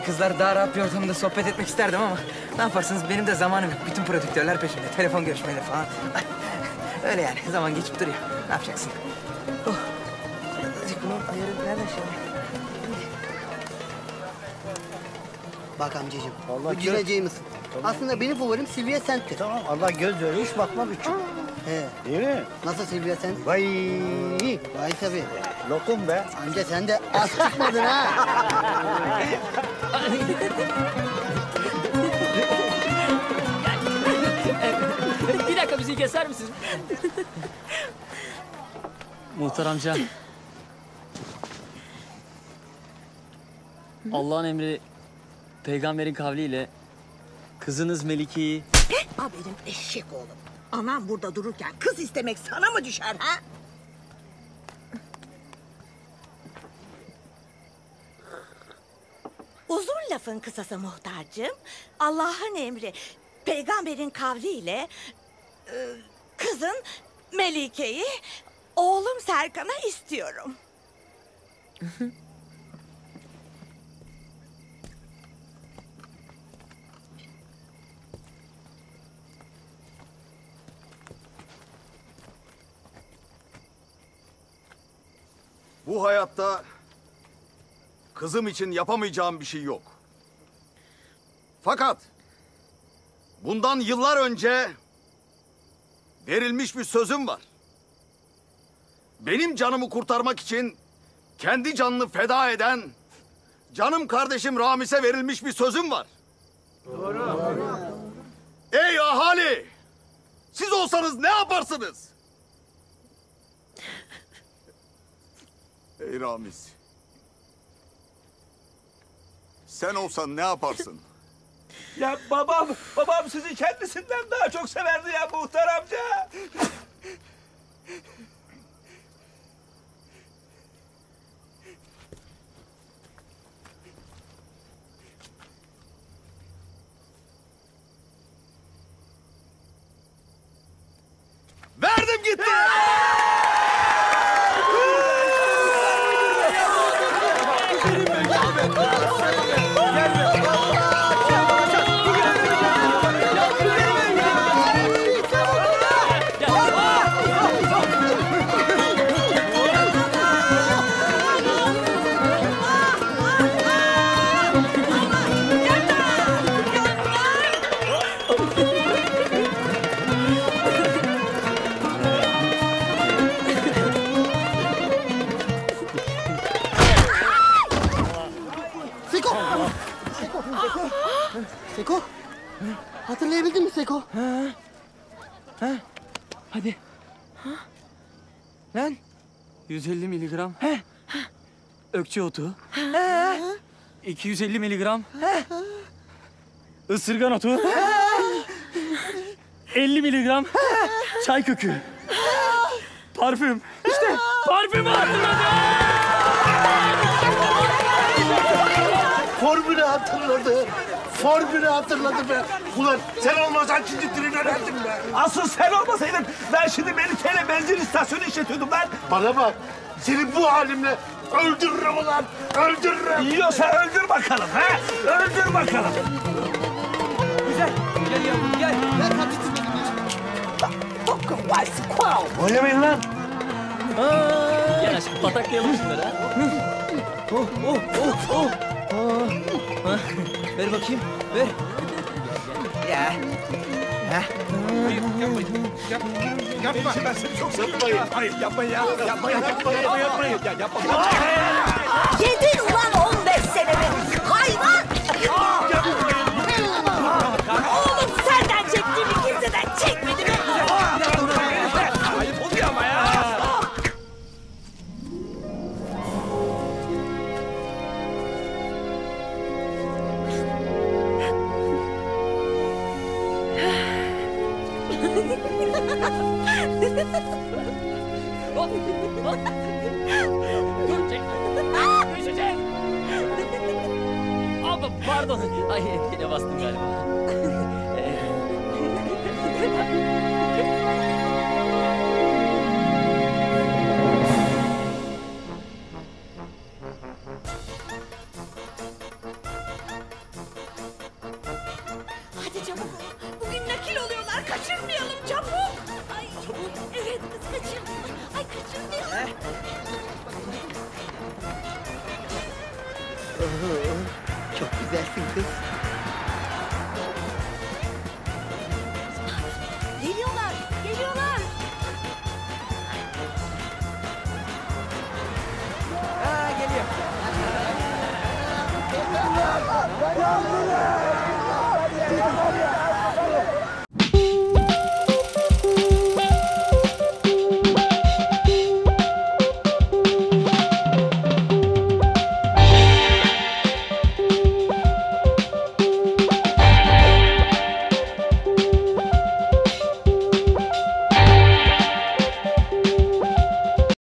kızlar daha rahat bir ortamda sohbet etmek isterdim ama ne yaparsınız benim de zamanım yok. Bütün prodüktörler peşimde. Telefon görüşmeleri falan. Öyle yani zaman geçip duruyor. Ne yapacaksın? Oh. Bunun ayarı nereden şimdi? Bak amcacığım, Vallahi bu Gina James'ın. Aslında benim favorim Sylvia Sent'tir. Tamam, Allah göz vermiş bakmak için. He. Değil mi? Nasıl Sylvia Sent? Vay! Vay tabii. Lokum be. Amca sen de az çıkmadın ha. Bir dakika bizi keser misiniz? Muhtar amca. Allah'ın emri, peygamberin kavliyle kızınız Melike'yi... Ha benim eşek oğlum. Anam burada dururken kız istemek sana mı düşer ha? Uzun lafın kısası muhtarcığım. Allah'ın emri, peygamberin kavliyle... kızın Melike'yi oğlum Serkan'a istiyorum. Bu hayatta kızım için yapamayacağım bir şey yok. Fakat bundan yıllar önce verilmiş bir sözüm var. Benim canımı kurtarmak için kendi canını feda eden canım kardeşim Ramis'e verilmiş bir sözüm var. Doğru. Ey ahali! Siz olsanız ne yaparsınız? Ey Ramiz. Sen olsan ne yaparsın? Ya babam sizi kendisinden daha çok severdi ya muhtar amca. Verdim gitti! Seko, hatırlayabildin mi Seko? Hadi. Lan. 150 miligram. Ökçe otu. 250 miligram. Isırgan otu. 50 miligram. Çay kökü. Parfüm. İşte parfümü hatırladım. Formülü hatırladı. Formülü hatırladı be. Ulan sen olmasan şimdi tren öğrendim be. Asıl sen olmasaydın ben şimdi Melike'yle benzin istasyonu işletiyordum ben. Bana bak. Seni bu halimle öldürürüm ulan. Öldürürüm. Yiyorsa öldür bakalım ha. Öldür bakalım. Güzel. Gel yavrum gel. Oynamayın lan. Gel aşkım pataklayalım şunları ha. Ver bakayım. Ver. Ya. Yapma. Ben seni çok seviyorum. Hayır yapmayın ya. Yapmayın. Ya yapma. Yedin ulan 15 senemi. Hayvan! Oğlum senden çektiğimi kimseden çekmedi mi? Ayıp oluyor ama ya. Dur çek. Düşecek. Abi pardon. Ay yine bastım galiba. Çok güzelsin kız. Geliyorlar, geliyorlar. Ha geliyor.